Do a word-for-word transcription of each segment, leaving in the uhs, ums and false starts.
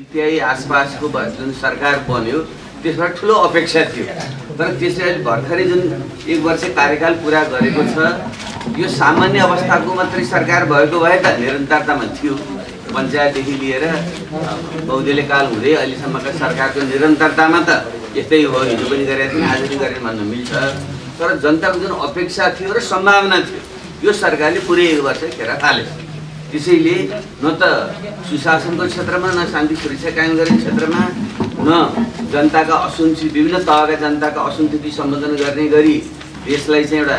त्यही आसपासको जुन सरकार बन्यो त्यसबाट ठुलो अपेक्षा थियो। तर त्यसले भर्खरै जुन एक वर्ष कार्यकाल पुरा गरेको छ यो सामान्य अवस्थाको मात्रै सरकार भएको भए त निरन्तरतामा थियो। पञ्चायतदेखि लिएर बहुदलीय काल हुँदै अहिलेसम्मका सरकारको निरन्तरतामा त यस्तै हो, हिजो पनि गरेका थियौँ आज पनि गरेर भन्न मिल्छ। तर जनताको जुन अपेक्षा थियो र सम्भावना थियो यो सरकारले पुरै एक वर्ष खेर थाल्यो। त्यसैले न त सुशासनको क्षेत्रमा न शान्ति सुरक्षा कायम गर्ने क्षेत्रमा न जनताका असन्तुष्टि विभिन्न तहका जनताका असन्तुष्टि सम्बोधन गर्ने गरी देशलाई चाहिँ एउटा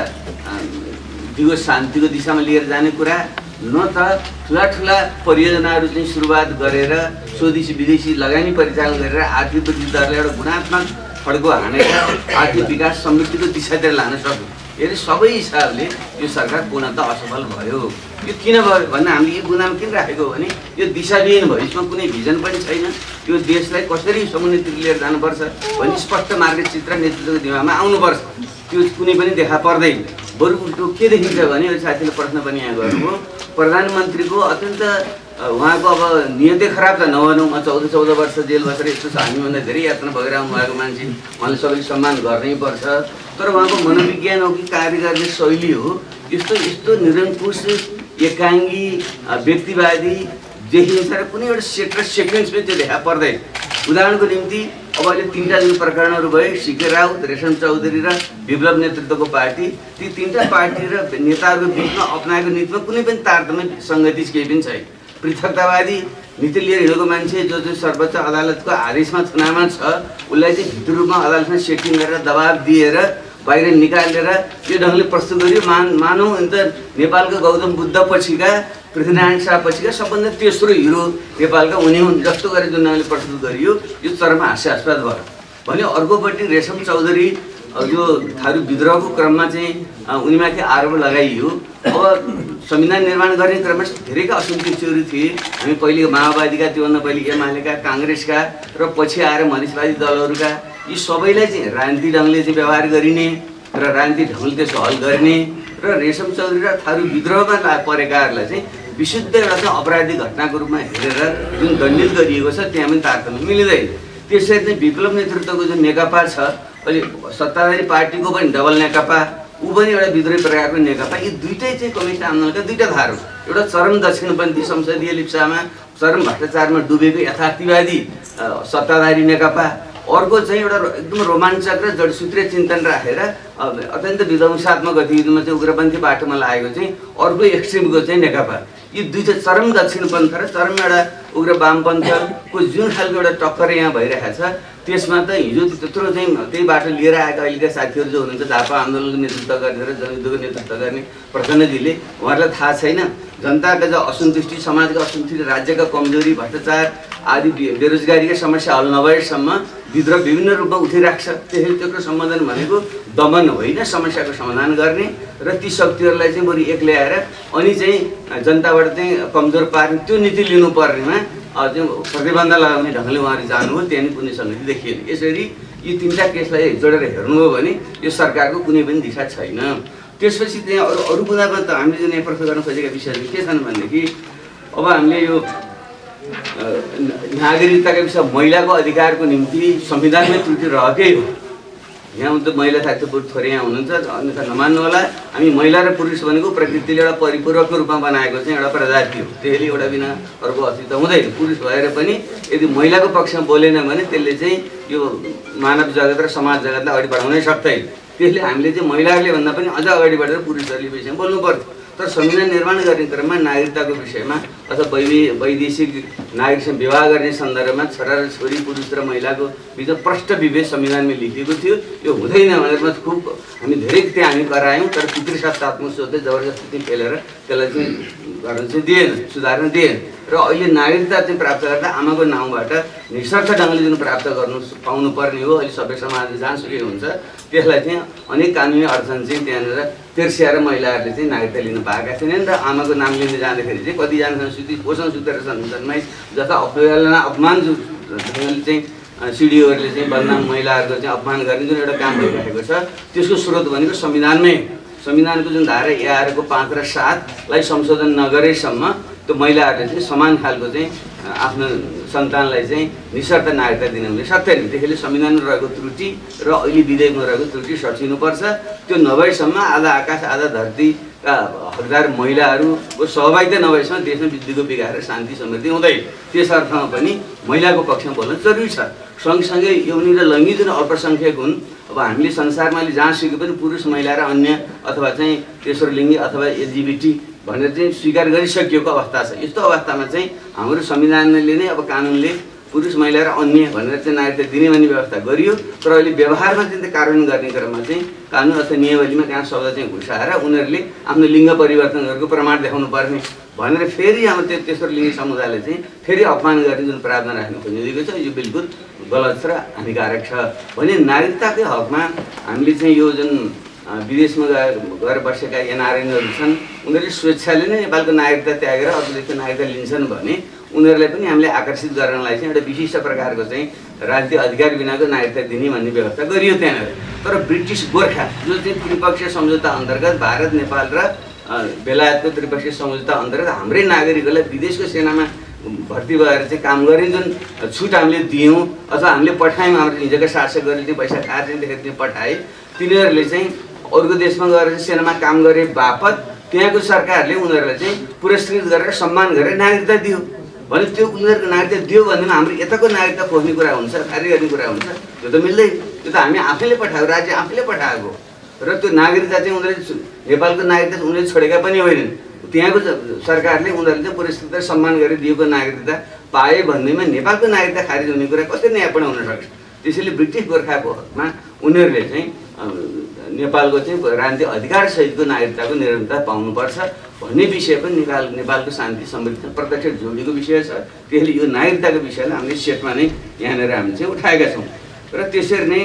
दिगो शान्तिको दिशामा लिएर जाने कुरा न त ठुला ठुला परियोजनाहरू चाहिँ सुरुवात गरेर स्वदेशी विदेशी लगानी परिचालन गरेर आर्थिक वृद्धि दरलाई एउटा गुणात्मक फड्को हानेर आर्थिक विकास समृद्धिको दिशातिर लान सक्यो। यदि सबै हिसाबले यो सरकार पूर्णतः असफल भयो। यो किन भयो भन्दा हामीले यो गुनामा किन राखेको हो भने यो दिशाविहीन भयो, यसमा कुनै भिजन पनि छैन। यो देशलाई कसरी समुन्नति लिएर जानुपर्छ भन्ने स्पष्ट मार्गचित्र नेतृत्वको दिमागमा आउनुपर्छ, त्यो कुनै पनि देखा पर्दैन। बरु उल्टो के देखिन्छ भने यो साथीले प्रश्न पनि यहाँ गर्नुभयो, प्रधानमन्त्रीको अत्यन्त उहाँको अब नियतै खराब त नभनौँ, चौध चौध वर्ष जेल बसेर यस्तो छ, हामीभन्दा धेरै यातना भएर आउनुभएको मान्छे, उहाँले सबैले सम्मान गर्नै पर्छ। तर उहाँको मनोविज्ञान हो कि कार्य गर्ने शैली हो यस्तो यस्तो निरङ्कुश एकाङ्गी व्यक्तिवादी देखिन्छ र कुनै एउटा सेक्टर सेक्वेन्स पनि त्यो देखा पर्दैन। उदाहरणको निम्ति अब अहिले तिनवटा जुन प्रकरणहरू भए सिके राउत, रेशम चौधरी र विप्लव नेतृत्वको पार्टी, ती तिनवटा पार्टी र नेताहरूको बिचमा अप्नाएको नीतिमा कुनै पनि तारतम्य सङ्गति केही पनि छैन। पृथकतावादी नीति लिएर हिँडेको मान्छे जो चाहिँ सर्वोच्च अदालतको आदेशमा चुनावमा छ उसलाई चाहिँ भित्र रूपमा अदालतमा सेटिङ गरेर दबाब दिएर बाहिर निकालेर यो ढङ्गले प्रस्तुत गरियो। मान मानौँ अन्त नेपालको गौतम बुद्ध पछिका पृथ्वीनारायण शाह पछिका सबभन्दा तेस्रो हिरो नेपालका उनी हुन् जस्तो गरेर जुन ढङ्गले प्रस्तुत गरियो यो चरम हास्यास्पद भयो भने अर्कोपट्टि रेशम चौधरी जो थारू विद्रोहको क्रममा चाहिँ उनीमाथि आरोप लगाइयो। अब संविधान निर्माण गर्ने क्रममा धेरैका असन्तुष्टिहरू थिए। हामी पहिले माओवादीका, त्योभन्दा पहिले एमालेका, काङ्ग्रेसका र पछि आएर मधेसवादी दलहरूका यी सबैलाई चाहिँ राजनीतिक ढङ्गले चाहिँ व्यवहार गरिने र राजनीतिक ढङ्गले त्यसो हल गर्ने र रेशम चौधरी र थारू विद्रोहमा परेकाहरूलाई चाहिँ विशुद्ध एउटा चाहिँ अपराधिक घटनाको रूपमा हेरेर जुन दण्डित गरिएको छ त्यहाँ पनि तारतम्य मिल्दैन। त्यसरी चाहिँ विप्लव नेतृत्वको जुन नेकपा छ अहिले सत्ताधारी पार्टीको पनि डबल नेकपा, ऊ पनि एउटा विद्रोही प्रकारको नेकपा, यी दुइटै चाहिँ कम्युनिस्ट आन्दोलनका दुईवटा धार हो। एउटा चरम दक्षिणपन्थी संसदीय लिप्सामा चरम भ्रष्टाचारमा डुबेको यथार्थवादी सत्ताधारी नेकपा, अर्को चाहिँ एउटा एकदम रोमाञ्चक र जडसूत्रीय चिन्तन राखेर अत्यन्त विध्वंसात्मक गतिविधिमा चाहिँ उग्रपन्थी बाटोमा लागेको चाहिँ अर्को एक्सट्रिमको चाहिँ नेकपा। यी दुईटा चरम दक्षिणपन्थ र चरम एउटा उग्र वामपन्थको जुन खालको एउटा टक्कर यहाँ भइरहेको छ त्यसमा त हिजो त्यत्रो चाहिँ त्यही बाटो लिएर आएका अहिलेका साथीहरू जो हुनुहुन्छ झापा आन्दोलनको नेतृत्व गर्ने र जनयुद्धको नेतृत्व गर्ने प्रचण्डजीले उहाँहरूलाई थाहा छैन जनताका जो असन्तुष्टि, समाजका असन्तुष्टि, राज्यका कमजोरी, भ्रष्टाचार आदि बेरोजगारीका समस्या हल नभएसम्म विद्रोह विभिन्न रूपमा उठिरहेको छ। त्यसैले त्यसको सम्बोधन भनेको दमन होइन, समस्याको समाधान गर्ने र ती शक्तिहरूलाई चाहिँ बरु एक ल्याएर अनि चाहिँ जनताबाट चाहिँ कमजोर पार्ने त्यो नीति लिनुपर्नेमा त्यो प्रतिबन्ध लगाउने ढङ्गले उहाँहरू जानुभयो, त्यहाँ कुनै सङ्गति देखिएन। यसरी यी तिनवटा केसलाई जोडेर हेर्नुभयो भने यो सरकारको कुनै पनि दिशा छैन। त्यसपछि त्यहाँ अरू अरू कुरामा त हामीले जुन यहाँ प्रश्न गर्न खोजेका विषयहरू के छन् भनेदेखि अब हामीले यो नागरिकताका विषय महिलाको अधिकारको निम्ति संविधानमै त्रुटि रहेकै हो। यहाँ त महिला साथी थोरै यहाँ हुनुहुन्छ, अन्यथा नमान्नु होला। हामी महिला र पुरुष भनेको प्रकृतिले एउटा परिपूरकको रूपमा बनाएको चाहिँ एउटा प्रजाति हो, त्यसले एउटा बिना अर्को अस्तित्व हुँदैन। पुरुष भएर पनि यदि महिलाको पक्षमा बोलेन भने त्यसले चाहिँ यो मानव जगत र समाज जगतलाई अगाडि बढाउनै सक्दैन। त्यसले हामीले चाहिँ महिलाहरूले भन्दा पनि अझ अगाडि बढेर पुरुषहरूले विषयमा बोल्नु पर्छ। तर संविधान निर्माण गर्ने क्रममा नागरिकताको विषयमा अथवा वै वैदेशिक नागरिकसँग विवाह गर्ने सन्दर्भमा छोरा र छोरी, पुरुष र महिलाको बिचमा प्रष्ट विभेद संविधानमै लेखिएको थियो। यो हुँदैन भनेर म खुब हामी धेरै त्यहाँ हामी गरायौँ, तर पितृसत्तात्मक सोचले जबरजस्ती खेलेर त्यसलाई चाहिँ गर्न चाहिँ दिएन, सुधार्न दिएन। र अहिले नागरिकता चाहिँ प्राप्त गर्दा आमाको नाउँबाट निशर्त ढङ्गले जुन प्राप्त गर्नु पाउनुपर्ने हो, अहिले सबै समाजले जहाँसुकै हुन्छ त्यसलाई चाहिँ अनेक कानुनी अडचन चाहिँ त्यहाँनिर तेर्सिएर महिलाहरूले चाहिँ नागरिकता लिनु पाएका छैनन्। र आमाको नाम लिँदै जाँदाखेरि चाहिँ कतिजनासँग सुति पोषण सुतेर जन्माइ जस्ता अपहेलना अपमान जो ढङ्गले चाहिँ सिडिओहरूले चाहिँ बदनाम महिलाहरूको चाहिँ अपमान गर्ने जुन एउटा काम भइरहेको छ त्यसको स्रोत भनेको संविधानमै। संविधानको जुन धारा एघारको पाँच र सातलाई संशोधन नगरेसम्म त्यो महिलाहरूले चाहिँ समान खालको चाहिँ आफ्नो सन्तानलाई चाहिँ निशर्त नागरिकता दिनु हुने सत्य नि। त्यसैले संविधानमा रहेको त्रुटि र अहिले विधेयकमा रहेको त्रुटि सचिनुपर्छ। त्यो नभएसम्म आधा आकाश आधा धरतीका हकदार महिलाहरूको सहभागिता नभएसम्म देशमा विद्युतको बिगाएर शान्ति समृद्धि हुँदैन। त्यस अर्थमा पनि महिलाको पक्षमा बोल्न जरुरी छ। सँगसँगै यौनी र लैङ्गिक जुन अल्पसङ्ख्यक हुन्, अब हामीले संसारमा अहिले जहाँ सुके पनि पुरुष महिला र अन्य अथवा चाहिँ तेस्रो लिङ्गी अथवा एलजिबिटी भनेर चाहिँ स्वीकार गरिसकिएको अवस्था छ। यस्तो अवस्थामा चाहिँ हाम्रो संविधानले नै अब कानुनले पुरुष महिला र अन्य भनेर चाहिँ नागरिकता दिने भन्ने व्यवस्था गरियो। तर अहिले व्यवहारमा चाहिँ कार्यान्वयन गर्ने क्रममा चाहिँ कानुन अथवा नियमावलीमा त्यहाँ शब्द चाहिँ घुसाएर उनीहरूले आफ्नो लिङ्ग परिवर्तन गरेको प्रमाण देखाउनु पर्ने भनेर फेरि हाम्रो त्यो तेस्रो लिङ्गी समुदायले चाहिँ फेरि अपमान गर्ने जुन प्रावधान राख्नु खोजिएको छ, यो बिल्कुल गलत र हानिकारक छ। भने नागरिकताकै हकमा हामीले चाहिँ यो जुन विदेशमा गएर बसेका एनआरएनहरू छन्, उनीहरूले स्वेच्छाले नै नेपालको नागरिकता त्यागेर अर्को देशको नागरिकता लिन्छन् भने उनीहरूलाई पनि हामीले आकर्षित गर्नलाई चाहिँ एउटा विशिष्ट प्रकारको चाहिँ राजनीतिक अधिकार बिनाको नागरिकता दिने भन्ने व्यवस्था गरियो त्यहाँनिर। तर ब्रिटिस गोर्खा जो चाहिँ त्रिपक्षीय सम्झौता अन्तर्गत भारत नेपाल र बेलायतको त्रिपक्षीय सम्झौता अन्तर्गत हाम्रै नागरिकहरूलाई विदेशको सेनामा भर्ती भएर चाहिँ काम गर्ने जुन छुट हामीले दियौँ अथवा हामीले पठायौँ, हाम्रो हिजोका शासकहरूले चाहिँ पैसा खाएर चाहिँ देखेर चाहिँ पठाए, तिनीहरूले चाहिँ अरूको देशमा गएर चाहिँ सेनामा काम गरे बापत त्यहाँको सरकारले उनीहरूलाई चाहिँ पुरस्कृत गरेर सम्मान गरेर नागरिकता दियो भने त्यो उनीहरूको नागरिकता दियो भन्दैमा हाम्रो यताको नागरिकता खोज्ने कुरा हुन्छ, कार्य गर्ने कुरा हुन्छ, त्यो त मिल्दैन। त्यो त हामी आफैले पठाएको, राज्य आफैले पठाएको र त्यो नागरिकता चाहिँ उनीहरूले नेपालको नागरिकता उनीहरूले छोडेका पनि होइनन्। त्यहाँको सरकारले उनीहरूले चाहिँ पुरस्कृत सम्मान गरेर दिएको नागरिकता पाए भन्दैमा नेपालको नागरिकता खारिज हुने कुरा कसरी न्यायपूर्ण हुन सक्छ? त्यसैले ब्रिटिस गोर्खाको हकमा उनीहरूले चाहिँ नेपालको चाहिँ राजनीतिक अधिकारसहितको नागरिकताको निरन्तरता पाउनुपर्छ भन्ने विषय पनि नेपाल नेपालको शान्ति समृद्धिसँग प्रत्यक्ष जोडिएको विषय छ। त्यसले यो नागरिकताको विषयलाई हामीले सेटमा नै यहाँनिर हामी चाहिँ उठाएका छौँ। र त्यसरी नै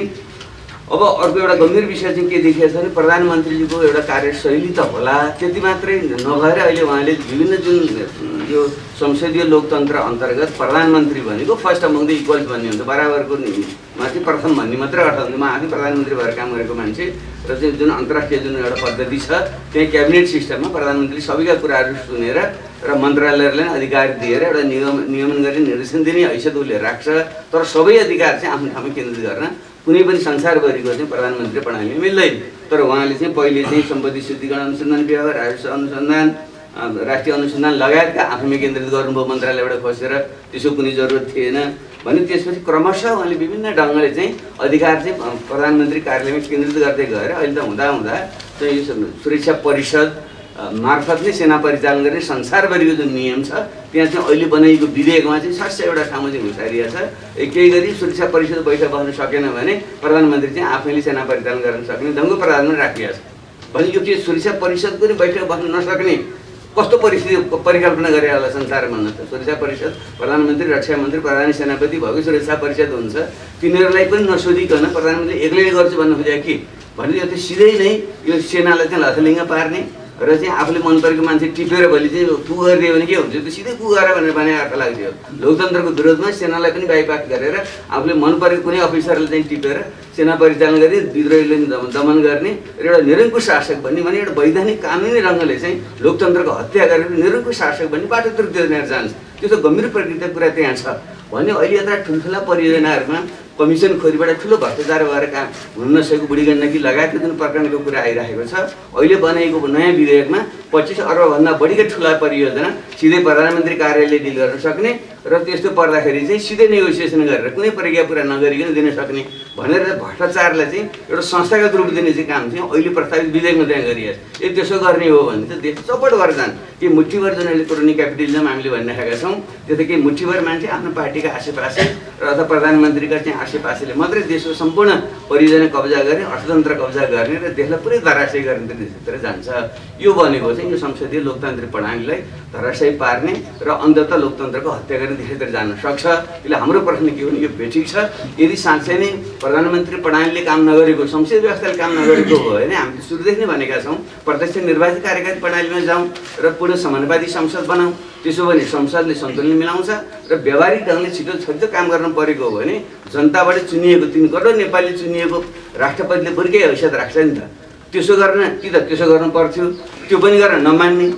अब अर्को एउटा गम्भीर विषय चाहिँ के देखिएको छ भने प्रधानमन्त्रीजीको एउटा कार्यशैली त होला, त्यति मात्रै नभएर अहिले उहाँले विभिन्न जुन यो संसदीय लोकतन्त्र अन्तर्गत प्रधानमन्त्री भनेको फर्स्ट अमङ द इक्वल्स भन्ने हुन्छ, बराबरको मा चाहिँ प्रथम भन्ने मात्रै अर्थ हुन्छ। म आफै प्रधानमन्त्री भएर काम गरेको मान्छे र चाहिँ जुन अन्तर्राष्ट्रिय जुन एउटा पद्धति छ त्यहाँ क्याबिनेट सिस्टममा प्रधानमन्त्री सबैका कुराहरू सुनेर र मन्त्रालयहरूलाई अधिकार दिएर एउटा नियम नियमन गर्ने निर्देशन दिने हैसियत उसले राख्छ। तर सबै अधिकार चाहिँ आफ्नो ठाउँमा केन्द्रित गर्न कुनै पनि संसारभरिको चाहिँ प्रधानमन्त्री प्रणाली मिल्दैन। तर उहाँले चाहिँ पहिले चाहिँ सम्पत्ति शुद्धिकरण अनुसन्धान विभाग, राजस्व अनुसन्धान, राष्ट्रिय अनुसन्धान लगायतका आफैमा केन्द्रित गर्नुभयो मन्त्रालयबाट खोसेर, त्यसको कुनै जरुरत थिएन भने त्यसपछि क्रमशः उहाँले विभिन्न ढङ्गले चाहिँ अधिकार चाहिँ प्रधानमन्त्री कार्यालयमा केन्द्रित गर्दै गएर अहिले त हुँदा हुँदा चाहिँ यो सुरक्षा परिषद मार्फत नै सेना परिचालन गर्ने संसारभरिको जुन नियम छ त्यहाँ चाहिँ अहिले बनाइएको विधेयकमा चाहिँ सस्य एउटा ठाउँमा चाहिँ घुसारिएको छ। केही गरी सुरक्षा परिषद बैठक बस्न सकेन भने प्रधानमन्त्री चाहिँ आफैले सेना परिचालन गर्न सक्ने ढङ्गको प्रावधान राखिएको छ भने यो के सुरक्षा परिषदको नि बैठक बस्न नसक्ने कस्तो परिस्थिति परिकल्पना गरे होला संसारमा भन्नु त? सुरक्षा परिषद प्रधानमन्त्री, रक्षा मन्त्री, प्रधान सेनापति भएको सुरक्षा परिषद हुन्छ, तिनीहरूलाई पनि नसोधिकन प्रधानमन्त्री एक्लैले गर्छु भन्नु खोजेको कि भने यो त सिधै नै यो सेनालाई चाहिँ लथलिङ्ग पार्ने र चाहिँ आफूले मन परेको मान्छे टिपेर भोलि चाहिँ कु गरिदियो भने के हुन्छ? त्यो सिधै कु गर भनेर भने अर्थ लाग्थ्यो। लोकतन्त्रको विरोधमा सेनालाई पनि बाइपास गरेर आफूले मन परेको कुनै अफिसरले चाहिँ टिपेर सेना परिचालन गर्ने, विद्रोहीले दमन गर्ने र एउटा निरङ्कुश शासक भन्ने भने एउटा वैधानिक कानुनी ढङ्गले चाहिँ लोकतन्त्रको हत्या गरेर निरङ्कुश शासक भन्ने बाटो त्रुटिएर जान्छ। त्यो त गम्भीर प्रकृतिको कुरा त्यहाँ छ भने अहिले यता ठुल्ठुला परियोजनाहरूमा कमिसन खोरीबाट ठुलो भ्रष्टाचार भएर काम हुन नसकेको बुढी गण्डकी लगायतको जुन प्रकरणको कुरा आइरहेको छ, अहिले बनाएको नयाँ विधेयकमा पच्चिस अर्बभन्दा बढीका ठुला परियोजना सिधै प्रधानमन्त्री कार्यालयले डिल गर्न सक्ने र त्यस्तो पर्दाखेरि चाहिँ सिधै नेगोसिएसन गरेर कुनै प्रक्रिया पुरा नगरिकन दिन सक्ने भनेर भ्रष्टाचारलाई चाहिँ एउटा संस्थागत रूप दिने चाहिँ काम चाहिँ अहिले प्रस्तावित विधेयकमा त्यहाँ गरिएको छ। यदि त्यसो गर्ने हो भने त देश चपट गरेर जान्छ। के मुठीभर जुन अहिले क्रोनी क्यापिटलिजम हामीले भनिरहेका छौँ त्यो त के मुठीभर मान्छे आफ्नो पार्टीका आसेपासे र अथवा प्रधानमन्त्रीका चाहिँ आसेपासेले मात्रै देशको सम्पूर्ण परियोजना कब्जा गर्ने, अर्थतन्त्र कब्जा गर्ने र देशलाई पुरै धराशयी गर्ने दिशातिर जान्छ। यो भनेको चाहिँ यो संसदीय लोकतान्त्रिक प्रणालीलाई धराशयी पार्ने र अन्ततः लोकतन्त्रको हत्या गर्ने दिशातिर जान सक्छ। त्यसले हाम्रो प्रश्न के हो भने यो बेठिक छ। यदि साँच्चै नै प्रधानमन्त्री प्रणालीले काम नगरेको, संसदीय व्यवस्थाले काम नगरेको हो भने हामीले सुरुदेखि नै भनेका छौँ प्रत्यक्ष निर्वाचित कार्यकारी प्रणालीमा जाउँ र पूर्ण समानुपाती संसद बनाऊँ। त्यसो भने संसदले सन्तुलन मिलाउँछ र व्यावहारिक ढङ्गले छिटो छिटो काम गर्न परेको हो भने जनताबाट चुनिएको तिन करोड नेपाली चुनिएको राष्ट्रपतिले बरुकै हैसियत राख्छ नि त। त्यसो गर्न कि त त्यसो गर्नु पर्थ्यो, त्यो पनि गर्न नमान्ने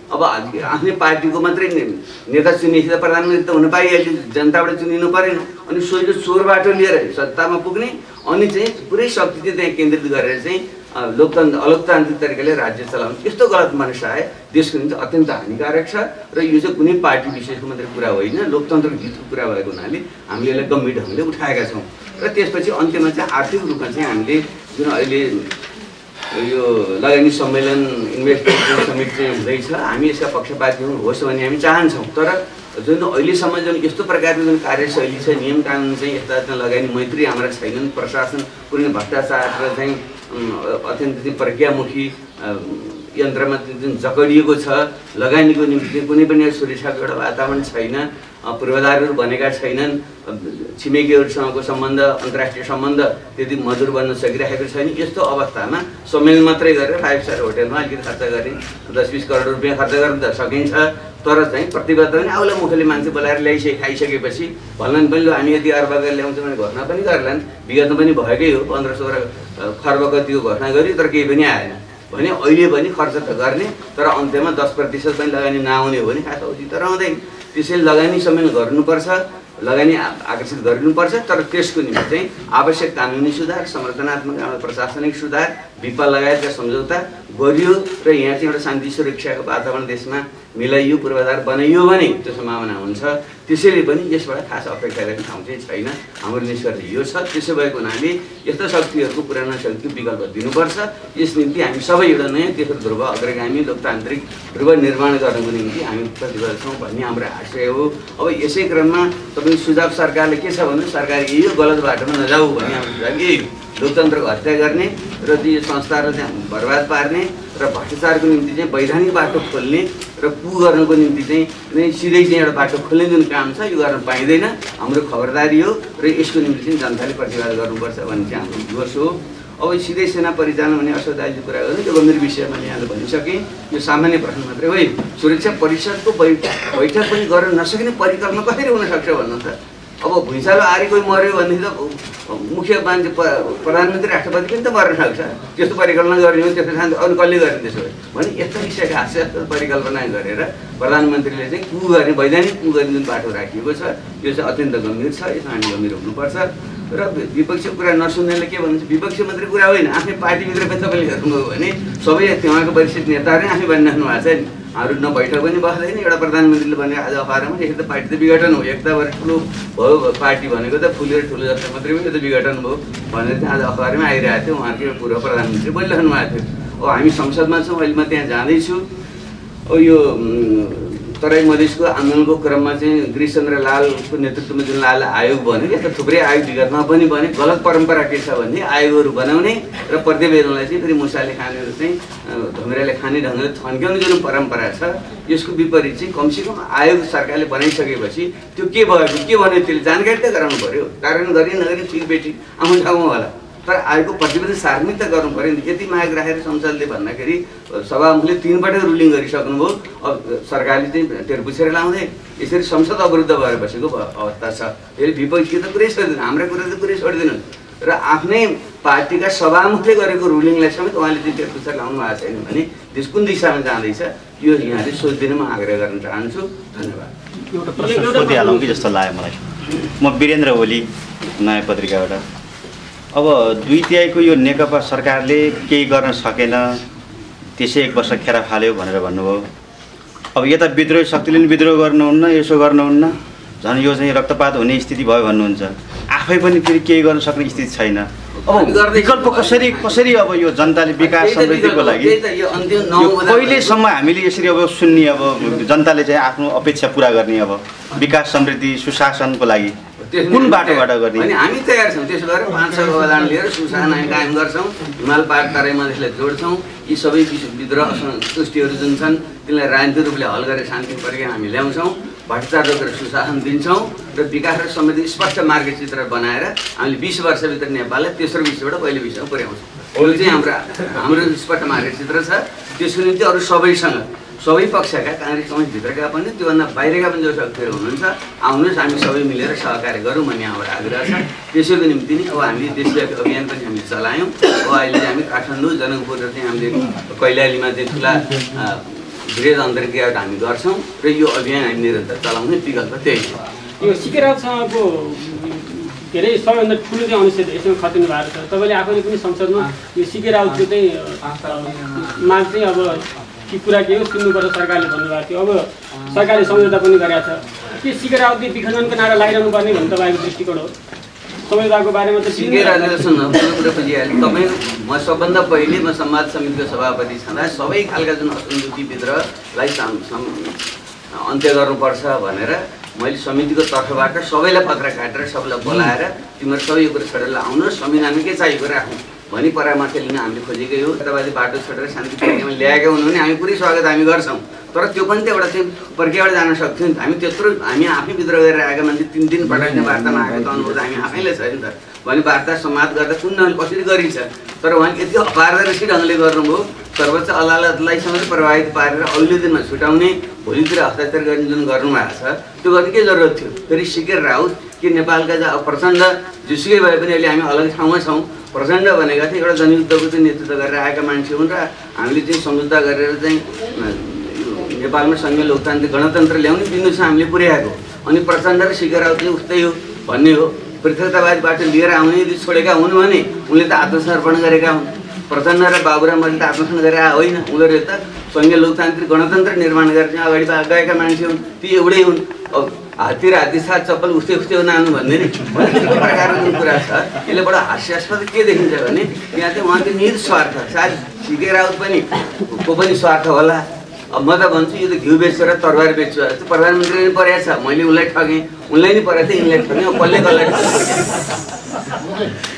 अब आफ्नै पार्टीको मात्रै नेता चुनिएपछि त प्रधानमन्त्री त हुन पाइहाल्यो, जनताबाट चुनिनु परेन। अनि सोझो चोर बाटो लिएर सत्तामा पुग्ने अनि चाहिँ पुरै शक्ति चाहिँ त्यहाँ केन्द्रित गरेर चाहिँ लोकतन्त्र अलोकतान्त्रिक तरिकाले राज्य चलाउनु, यस्तो गलत मनसाय देशको निम्ति अत्यन्त हानिकारक छ। र यो चाहिँ कुनै पार्टी विशेषको मात्रै कुरा होइन, लोकतन्त्रको हितको कुरा भएको हुनाले हामीले यसलाई गम्भीर ढङ्गले उठाएका छौँ। र त्यसपछि अन्त्यमा चाहिँ आर्थिक रूपमा चाहिँ हामीले जुन अहिले यो लगानी सम्मेलन इन्भेस्टमेन्ट समिट चाहिँ हुँदैछ, हामी यसका पक्षपाती होस् भन्ने हामी चाहन्छौँ। तर जुन अहिलेसम्म जुन यस्तो प्रकारको जुन कार्यशैली छ, नियम कानुन चाहिँ यस्ता लगानी मैत्री हाम्रा छैनन्, प्रशासन कुनै भ्रष्टाचार र चाहिँ अत्यन्त चाहिँ प्रज्ञामुखी यन्त्रमा जुन जकडिएको छ, लगानीको निम्ति कुनै पनि सुरक्षाको एउटा वातावरण छैन, पूर्वाधारहरू बनेका छैनन्, छिमेकीहरूसँगको सम्बन्ध अन्तर्राष्ट्रिय सम्बन्ध त्यति मधुर बन्न सकिरहेको छैन। यस्तो अवस्थामा सम्मेलन मात्रै गरेर फाइभ स्टार होटेलमा अलिकति खर्च गरे दस बिस करोड रुपियाँ खर्च गर्न त सकिन्छ, तर चाहिँ प्रतिबद्ध पनि आउला मुखले मान्छे बोलाएर ल्याइसके खाइसकेपछि भन्लान् पनि ल हामी यति अर्ब गरेर ल्याउँछौँ भने घोषणा पनि गर्लान्। विगतमा पनि भएकै हो, पन्ध्र सोह्र खर्ब कतिको घोषणा गर्यो तर केही पनि आएन भने अहिले पनि खर्च त गर्ने तर अन्त्यमा दस प्रतिशत पनि लगानी नआउने हो भने खास औचित्य रहँदैन। त्यसैले लगानी सम्मेलन गर्नुपर्छ, लगानी आकर्षित गरिनुपर्छ, तर त्यसको निम्ति चाहिँ आवश्यक कानुनी सुधार, संरचनात्मक प्रशासनिक सुधार, विपा लगायतका सम्झौता गरियो र यहाँ चाहिँ एउटा शान्ति सुरक्षाको वातावरण देशमा मिलाइयो, पूर्वाधार बनाइयो भने त्यो सम्भावना हुन्छ। त्यसैले पनि यसबाट खास अपेक्षा गर्ने ठाउँ चाहिँ छैन। हाम्रो निष्कर्ष यो छ। त्यसो भएको हुनाले यस्ता शक्तिहरूको पुरानो शक्तिको विकल्प दिनुपर्छ। यस निम्ति हामी सबै एउटा नयाँ तेस्रो ध्रुव अग्रगामी लोकतान्त्रिक ध्रुव निर्माण गर्नको निम्ति हामी प्रतिबद्ध छौँ भन्ने हाम्रो आशय हो। अब यसै क्रममा तपाईँको सुझाव सरकारले के छ भने सरकार यही हो, गलत बाटोमा नजाऊ भन्ने हाम्रो सुझाव यही हो। लोकतन्त्रको हत्या गर्ने र ती संस्थाहरू चाहिँ बर्बाद पार्ने र भ्रष्टाचारको निम्ति चाहिँ वैधानिक बाटो खोल्ने र कु गर्नको निम्ति चाहिँ नै सिधै चाहिँ एउटा बाटो खोल्ने जुन काम छ यो गर्न पाइँदैन। हाम्रो खबरदारी हो र यसको निम्ति चाहिँ जनताले प्रतिवाद गर्नुपर्छ भन्ने चाहिँ हाम्रो विवश हो। अब सिधै सेना परिचालन भन्ने असोदाइले कुरा गर्नु त्यो गम्भीर विषय मैले यहाँले भनिसकेँ। यो सामान्य प्रश्न मात्रै होइन। सुरक्षा परिषदको बैठक पनि गर्न नसकिने परिकल्पना कसरी हुनसक्छ भन्नु त? अब भुइँचालो आरे कोही मऱ्यो भनेदेखि त मुख्य मान्छे प्रधानमन्त्री राष्ट्रपति पनि त मर्न सक्छ। त्यस्तो परिकल्पना गर्ने हो, त्यस्तो शान्ति अरू कसले गर्ने त्यसो भने यस्तो विषयका हास्यास्पद परिकल्पना गरेर प्रधानमन्त्रीले चाहिँ कु गर्ने वैधानिक कु गर्ने जुन बाटो राखिएको छ यो चाहिँ अत्यन्त गम्भीर छ। यसमा हामी गम्भीर हुनुपर्छ। र विपक्षीय कुरा नसुन्नेले के भन्छ, विपक्षी मात्रै कुरा होइन, आफ्नै पार्टीभित्र पनि तपाईँले हेर्नुभयो भने सबै त्यहाँको वरिष्ठ नेताहरू नै आफै भनिराख्नु भएको छ नि। हाम्रो न बैठक पनि बस्दैन। एउटा प्रधानमन्त्रीले भने आज अखबारमा यसो त पार्टी त विघटन हो, एकता भएर ठुलो भयो पार्टी भनेको त फुलेर ठुलो जस्तो मात्रै पनि यो त विघटन भयो भनेर चाहिँ आज अखबारमा आइरहेको थियो। उहाँको पूर्व प्रधानमन्त्री बोलिराख्नु भएको थियो। अब हामी संसदमा छौँ, अहिले म त्यहाँ जाँदैछु। अब यो तराई मधेसको आन्दोलनको क्रममा चाहिँ गिरिशचन्द्र लालको नेतृत्वमा जुन लाल आयोग बन्यो, यस्ता थुप्रै आयोग विगतमा पनि बने। गलत परम्परा के छ भने आयोगहरू बनाउने र प्रतिवेदनलाई चाहिँ फेरि मुसाले खानेहरू चाहिँ ढङ्ग्राले खाने ढङ्गले थन्क्याउने जुन परम्परा छ यसको विपरीत चाहिँ कमसेकम आयोग सरकारले बनाइसकेपछि त्यो के भएको के भन्यो त्यसले जानकारी त गराउनु पऱ्यो। कार्यान्वयन गरी नगरी ठिक बेठी आउनु ठाउँमा होला, तर आयोगको प्रतिवेदन सार्वजनिक त गर्नु पऱ्यो नि। यति माग राखेर संसदले भन्दाखेरि सभामुखले तिनपटक रुलिङ गरिसक्नुभयो। अब सरकारले चाहिँ टेर पुछेर लाउँदै यसरी संसद अवरुद्ध भएर बसेको अवस्था छ। यसले विपक्षी त कुरै छोडिदिनु, हाम्रा कुरा त कुरै छोडिदिनु र आफ्नै पार्टीका सभामुखले गरेको रुलिङलाई समेत उहाँले चाहिँ टेर पुछेर लाउनु भएको छैन भने देश कुन दिशामा जाँदैछ यो यहाँले सोचिदिन म आग्रह गर्न चाहन्छु। धन्यवाद। एउटा प्रश्न सोधिहालौँ कि जस्तो लाग्यो मलाई। म वीरेन्द्र ओली, नयाँ पत्रिकाबाट। अब दुई तिहाईको यो नेकपा सरकारले केही गर्न सकेन, त्यसै एक वर्ष खेर फाल्यो भनेर भन्नुभयो। अब यता विद्रोही शक्तिले पनि विद्रोह गर्नुहुन्न, यसो गर्नुहुन्न, झन् यो चाहिँ रक्तपात हुने स्थिति भयो भन्नुहुन्छ। आफै पनि फेरि केही गर्न सक्ने स्थिति छैन। अब विकल्प कसरी कसरी अब यो जनताले विकास समृद्धिको लागि कहिलेसम्म हामीले यसरी अब सुन्ने, अब जनताले चाहिँ आफ्नो अपेक्षा पुरा गर्ने, अब विकास समृद्धि सुशासनको लागि कुन बाटोबाट गर्ने? अनि हामी तयार छौँ। त्यसो गरेर पाँच छ अवधान लिएर सुशासन हामी कायम गर्छौँ, हिमाल पहाड तराई मधेसलाई जोड्छौँ। यी सबै विद्रोह सृष्टिहरू जुन छन् तिनलाई राजनीतिक रूपले हल गरेर शान्ति प्रक्रिया हामी ल्याउँछौँ, भ्रष्टाचार रोकेर सुशासन दिन्छौँ र विकास र समृद्धि स्पष्ट मार्गचित्र बनाएर हामीले बिस वर्षभित्र नेपाललाई तेस्रो विश्वबाट पहिलो विश्वमा पुर्याउँछौँ। यो चाहिँ हाम्रो हाम्रो स्पष्ट मार्गचित्र छ। त्यसको निम्ति अरू सबैसँग सबै पक्षका काङ्ग्रेस कम्युनिस्टभित्रका पनि त्योभन्दा बाहिरका पनि जो शक्तिहरू हुनुहुन्छ आउनुहोस् हामी सबै मिलेर सहकार्य गरौँ भन्ने हाम्रो आग्रह छ। त्यसैको निम्ति नै अब हामीले देशव्यापी अभियान पनि हामीले चलायौँ। अब अहिले चाहिँ हामी काठमाडौँ जनकपुर र चाहिँ हामीले कैलालीमा चाहिँ ठुला वृहत अन्तर्क्रिया हामी गर्छौँ र यो अभियान हामी निरन्तर चलाउने विकल्प त्यही छ। यो सिके राउतसँगको के अरे सबैभन्दा ठुलो चाहिँ अनुच्छेद यसमा खतिनु भएको छ। तपाईँले आफैले पनि संसदमा यो सिके राउतको चाहिँ माग चाहिँ अब कि कुरा के हो सुन्नुपर्छ सरकारले भन्नुभएको थियो। अब सरकारले सम्झौता पनि गरेको छ। के सिके राउतले विखण्डनको नारा लगाइरहनु पर्ने भन्ने तपाईँको दृष्टिकोण हो? सम्झौताको बारेमा त सिके राउतले सुन्नु कुरा बुझिहाल्नु तपाईँ। म सबभन्दा पहिले म संवाद समितिको सभापति छँदा सबै खालका जुन असन्तुष्टि विद्रोहलाई अन्त्य गर्नुपर्छ भनेर मैले समितिको तर्फबाट सबैलाई पत्र काटेर सबैलाई बोलाएर तिमीहरू सबै यो कुरा छोडेर आउनु र संविधानमा के चाहिएको राखौँ भनी परामर्श लिन हामीले खोजेकै हो। तपाईँले बाटो छोडेर शान्ति प्रक्रियामा ल्याएका हुनु भने हामी पुरै स्वागत हामी गर्छौँ। तर त्यो पनि त एउटा चाहिँ प्रक्रियाबाट जान सक्थ्यो नि त। हामी त्यत्रो हामी आफै विद्रोह गरेर आएका मान्छे तिन दिन पठाइने वार्तामा आएको त अनुभव हामी आफैले छ नि त। भने वार्ता समाज गर्दा कुन ढङ्गले कसरी गरिन्छ तर उहाँले यति अपारदर्शी ढङ्गले गर्नुभयो। सर्वोच्च अदालतलाई समेत प्रभावित पारेर अघिल्लो दिनमा छुटाउने भोलितिर हस्ताक्षर गर्ने जुन गर्नुभएको छ त्यो गर्ने के जरुरत थियो? फेरि सिके राउत कि नेपालका प्रचण्ड जेसुकै भए पनि अहिले हामी अलग ठाउँमा छौँ। प्रचण्ड भनेका चाहिँ एउटा जनयुद्धको चाहिँ नेतृत्व गरेर आएका मान्छे हुन् र हामीले चाहिँ सम्झौता गरेर चाहिँ नेपालमा सङ्घीय लोकतान्त्रिक गणतन्त्र ल्याउने बिन्दु छ हामीले पुर्याएको। अनि प्रचण्ड र सिके राउत चाहिँ उस्तै हो भन्ने हो। पृथकतावादबाट लिएर आउने यदि छोडेका हुन् भने उनले त आत्मसमर्पण गरेका हुन्। प्रचण्ड र बाबुरामले त आत्मसमर्पण गरेर होइन, उनीहरू त सङ्घीय लोकतान्त्रिक गणतन्त्र निर्माण गरेर चाहिँ अगाडि गएका मान्छे हुन्। ती एउटै हुन्। अब हात्ती र हात्ती साथ चप्पल उस्तै उस्तै हो नानु भन्ने नि प्रकारको जुन कुरा छ यसले बडो हास्यास्पद के देखिन्छ भने यहाँ चाहिँ उहाँको निस्वार्थ सायद सिके राउत पनि को पनि स्वार्थ होला। अब म त भन्छु यो त घिउ बेच्छु र तरबार बेच्छु जस्तो प्रधानमन्त्री नै परेको छ। मैले उसलाई ठगेँ, उनलाई नै परेको थियो, यिनलाई ठगेँ। अब कसले कसलाई ठग्छ?